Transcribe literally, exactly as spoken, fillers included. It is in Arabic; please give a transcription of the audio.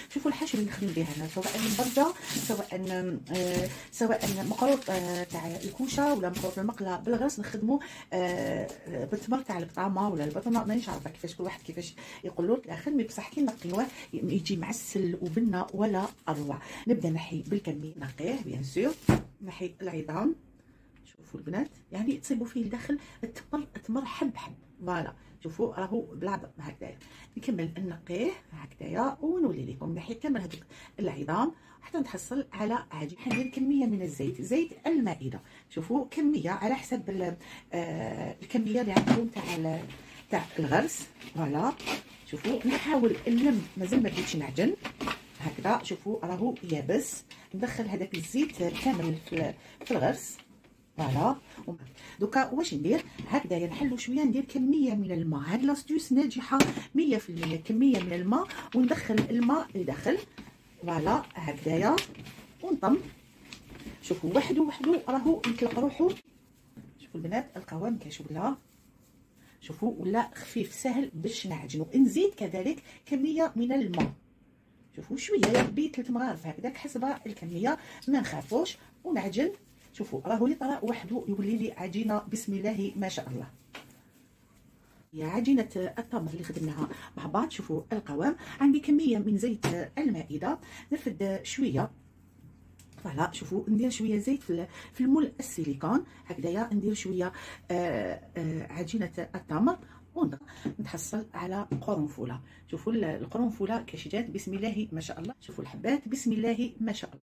شوفوا الحشو اللي نخدم به هنا، سواء المبرده، سواء آه سواء مقروط آه تاع الكوشه، ولا مقروط المقله بالغرس نخدموا آه بالتمر تاع البطامه ولا البطونه، مانيش عارفه كيفاش كل واحد كيفاش يقولوا الاخر، مي بصح كي نقيوه يجي معسل وبنه ولا اروع. نبدا نحي بالكميه، نقيه بيان سور، نحي العظام. شوفوا البنات يعني تصيبوا فيه لداخل التمر، التمر حب حب، فوالا شوفوا راهو بالعظم هكذايا. نكمل نقيه هكذايا ونولي لكم نحي كامل هذوك العظام حتى نتحصل على عجين. حندير كميه من الزيت، زيت المائده، شوفوا كميه على حسب آه الكميه اللي عندكم تاع تاع الغرس، فوالا شوفوا. نحاول نلم، مازال ما بديتش نعجن هكذا، شوفوا راهو يابس. ندخل هذاك الزيت كامل في الغرس، فوالا. دوكا واش ندير هكذايا، نحلو شويه، ندير كميه من الماء. هاد لاستيوس ناجحه مية في المية، كميه من الماء وندخل الماء لداخل، فوالا هكذايا ونطم. شوفوا وحدو وحدو راهو يطلق روحو. شوفوا البنات القوام كاش ولا، شوفوا ولا خفيف سهل باش نعجنو. نزيد كذلك كميه من الماء، شوفوا شويه يا ربي ثلاث مغارف هكذاك حسب الكميه، ما نخافوش ونعجن. شوفوا راهو يطرى وحده يولي لي عجينه بسم الله ما شاء الله. يا عجينه التمر اللي خدمناها مع بعض. شوفوا القوام، عندي كميه من زيت المائده، نرفد شويه، فوالا شوفوا. ندير شويه زيت في المول السيليكون هكذايا، ندير شويه آآ آآ عجينه التمر ونتحصل على قرنفله. شوفوا القرنفله كاش جات بسم الله ما شاء الله، شوفوا الحبات بسم الله ما شاء الله.